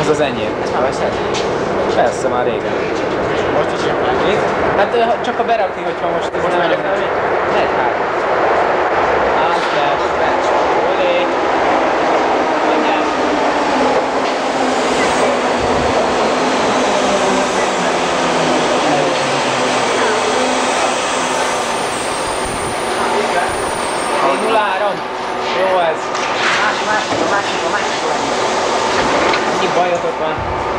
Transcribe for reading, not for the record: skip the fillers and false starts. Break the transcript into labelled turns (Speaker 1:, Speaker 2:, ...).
Speaker 1: Ez az enyém.
Speaker 2: Ezt már veszed?
Speaker 1: Persze, már régen.
Speaker 2: Most is jön meg?
Speaker 1: Hát csak a berakni, hogyha most ez
Speaker 2: Most
Speaker 1: nem
Speaker 2: megyek el még?
Speaker 1: Megy hát. Az lesz. Olé. Mindjárt. Én 0-3. Jó ez.
Speaker 2: Másik.
Speaker 1: Ennyi bajotok van.